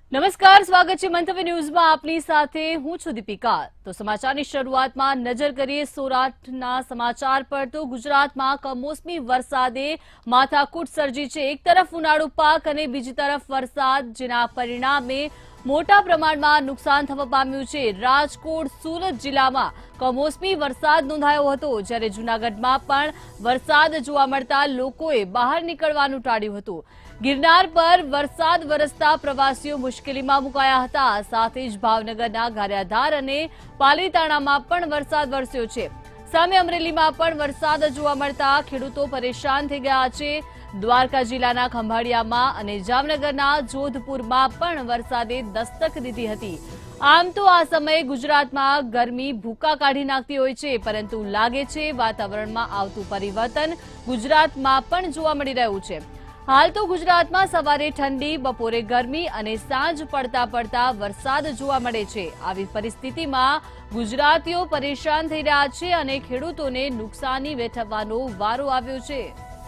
નમસ્કાર, સ્વાગત છે મંતવ્ય ન્યૂઝમાં. આપની સાથે હું છું દીપિકા. તો સમાચારની શરૂઆતમાં નજર કરીએ સૌરાષ્ટ્રના સમાચાર પર. તો ગુજરાતમાં કમોસમી વરસાદે માથાકૂટ સર્જી છે. એક તરફ ઉનાળુ પાક અને બીજી તરફ વરસાદ, જેના પરિણામે મોટા પ્રમાણમાં નુકસાન થવા પામ્યું છે. રાજકોટ, સુરત જિલ્લામાં કમોસમી વરસાદ નોંધાયો હતો, જ્યારે જૂનાગઢમાં પણ વરસાદ જોવા મળતા લોકોએ બહાર નીકળવાનું ટાળ્યું હતું. ગિરનાર પર વરસાદ વરસતા પ્રવાસીઓ મુશ્કેલીમાં મુકાયા હતા. સાથે જ ભાવનગરના ગારિયાધાર અને પાલીતાણામાં પણ વરસાદ વરસ્યો છે. સામે અમરેલીમાં પણ વરસાદ જોવા મળતા ખેડૂતો પરેશાન થઈ ગયા છે. દ્વારકા જિલ્લાના ખંભાળિયામાં અને જામનગરના જોધપુરમાં પણ વરસાદે દસ્તક દીધી હતી. આમ તો આ સમયે ગુજરાતમાં ગરમી ભૂકા કાઢી નાખતી હોય છે, પરંતુ લાગે છે વાતાવરણમાં આવતું પરિવર્તન ગુજરાતમાં પણ જોવા મળી રહ્યું છે. હાલ તો ગુજરાતમાં સવારે ઠંડી, બપોરે ગરમી અને સાંજ પડતા પડતા વરસાદ જોવા મળે છે. આવી પરિસ્થિતિમાં ગુજરાતીઓ પરેશાન થઈ રહ્યા છે અને ખેડૂતોને નુકસાની વેઠવવાનો વારો આવ્યો છે.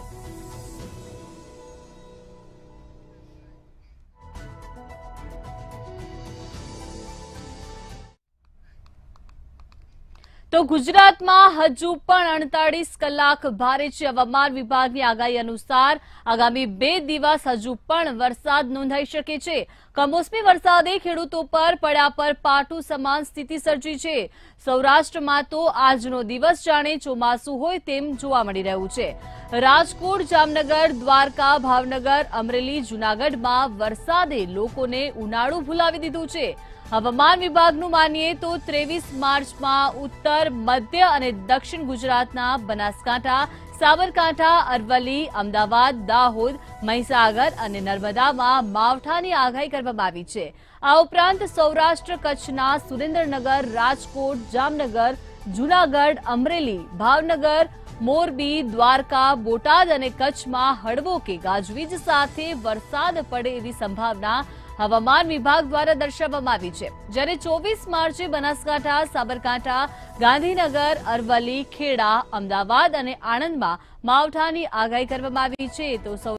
તો ગુજરાતમાં હજુ પણ 48 કલાક ભારે છે. હવામાન વિભાગની આગાહી અનુસાર આગામી 2 દિવસ હજુ પણ વરસાદ નોંધાઈ શકે છે. કમોસમી વરસાદે ખેડૂતો પર પડ્યા પર પાટું સમાન સ્થિતિ સર્જી છે. સૌરાષ્ટ્રમાં તો આજનો દિવસ જાણે ચોમાસું હોય તેમ જોવા મળી રહ્યું છે. રાજકોટ, જામનગર, દ્વારકા, ભાવનગર, અમરેલી, જૂનાગઢમાં વરસાદે લોકોને ઉનાળું ભૂલાવી દીધું છે. હવામાન વિભાગનું માનીએ તો 23 માર્ચમાં ઉત્તર, મધ્ય અને દક્ષિણ ગુજરાતના બનાસકાંઠા, સાબરકાંઠા, અરવલ્લી, અમદાવાદ, દાહોદ, મહીસાગર અને નર્મદામાં માવઠાની આગાહી કરવામાં આવી છે. આ ઉપરાંત સૌરાષ્ટ્ર કચ્છના સુરેન્દ્રનગર, રાજકોટ, જામનગર, જૂનાગઢ, અમરેલી, ભાવનગર, મોરબી, દ્વારકા, બોટાદ અને કચ્છમાં હળવો કે ગાજવીજ સાથે વરસાદ પડે એવી સંભાવના હવામાન વિભાગ દ્વારા દર્શાવવામાં આવી છે. જ્યારે 24 માર્ચે બનાસકાંઠા, સાબરકાંઠા, ગાંધીનગર, અરવલ્લી, ખેડા, અમદાવાદ અને આણંદમાં માવઠાની આગાહી કરવામાં આવી છે. તો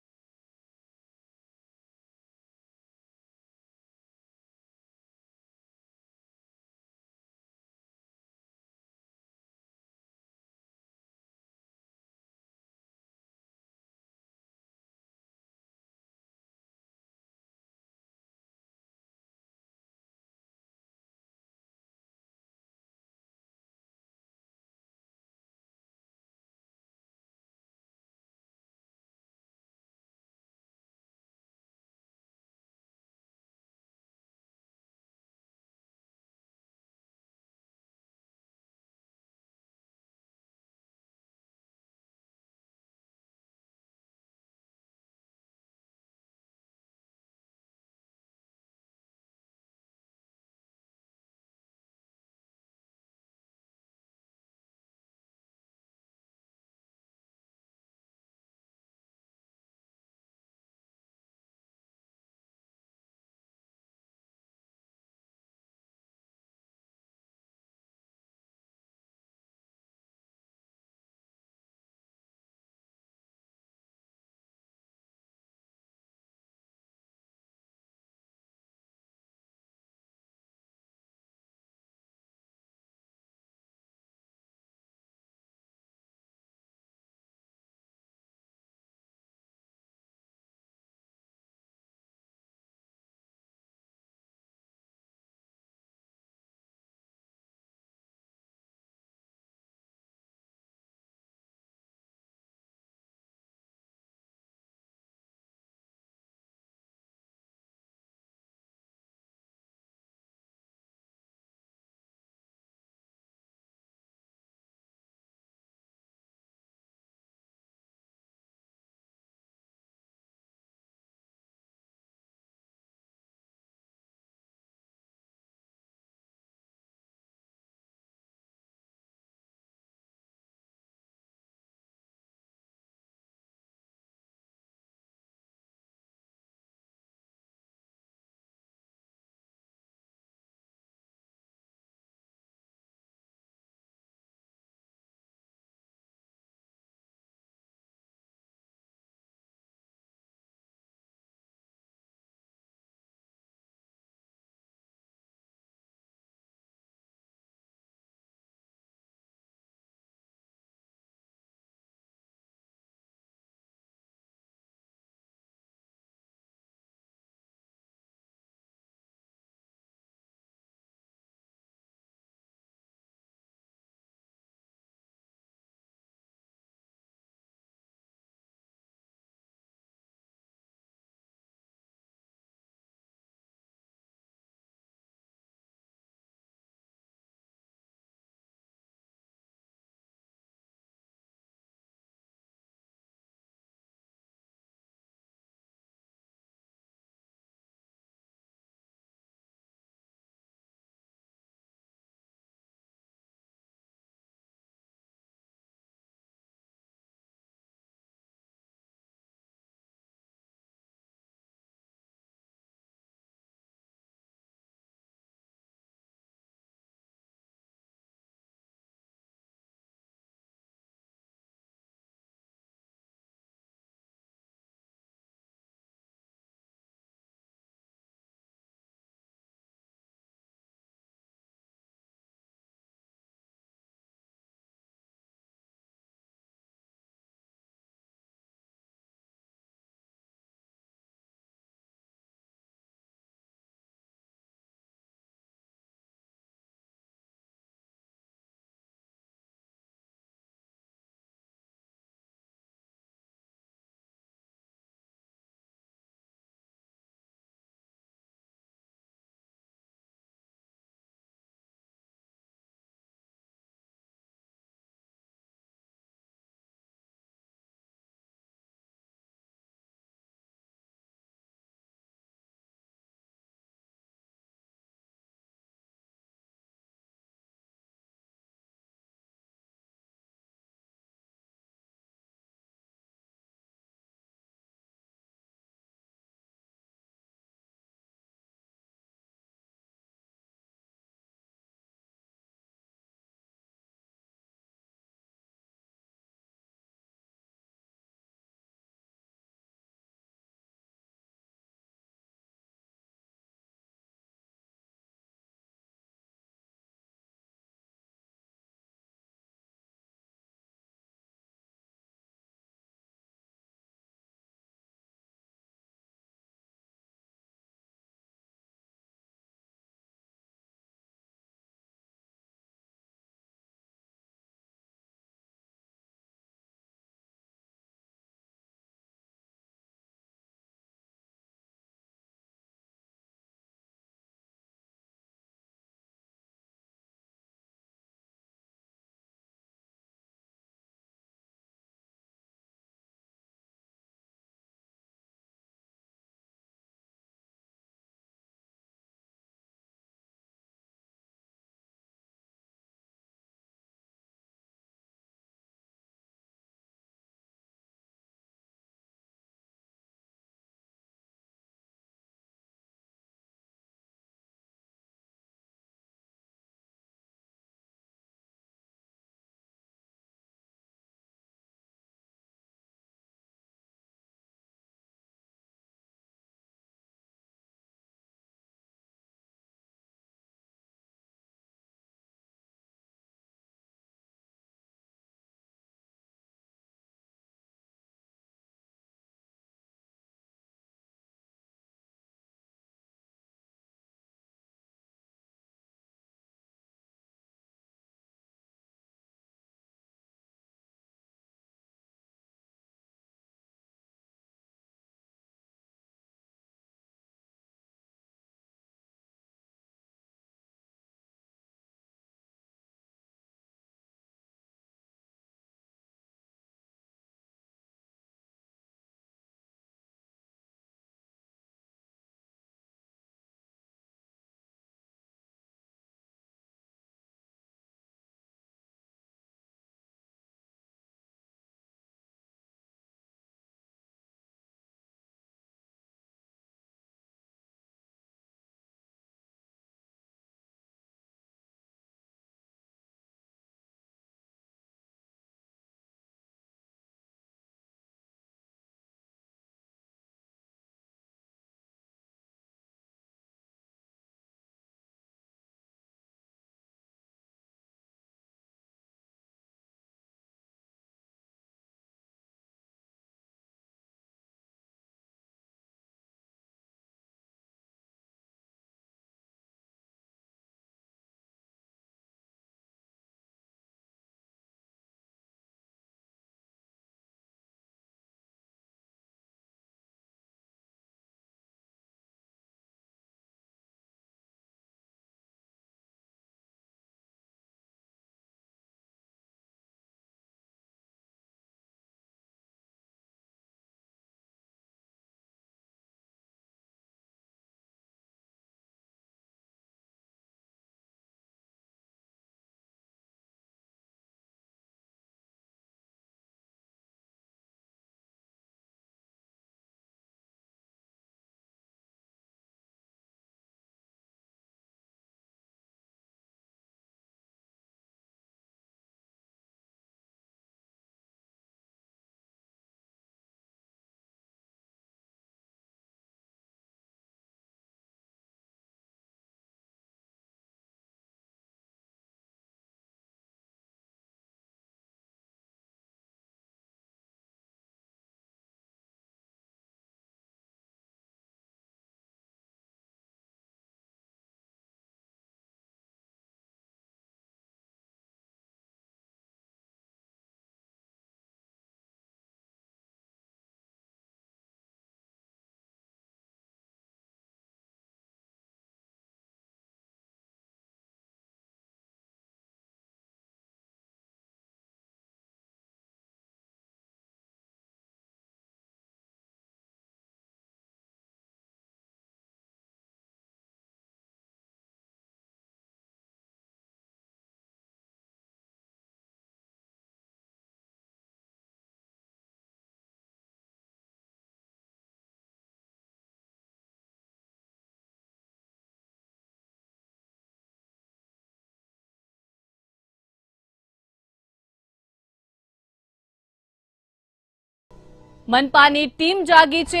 મનપાની ટીમ જાગી છે।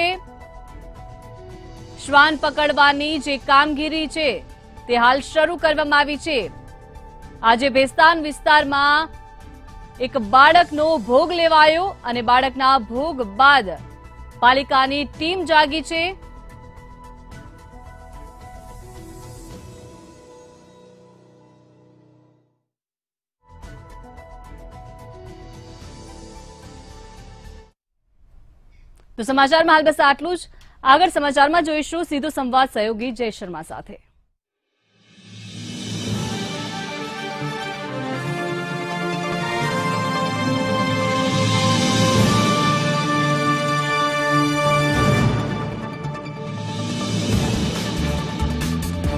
શ્વાન પકડવાની જે કામગીરી છે તે હાલ શરૂ કરવામાં આવી છે। આજે ભેસ્તાન વિસ્તારમાં એક બાળકનો ભોગ લેવાયો અને બાળકના ભોગ બાદ પાલિકાની ટીમ જાગી છે। તો સમાચારમાં હાલ બસ આટલું જ। આગળ સમાચારમાં જોઈશું સીધો સંવાદ સહયોગી જય શર્મા સાથે।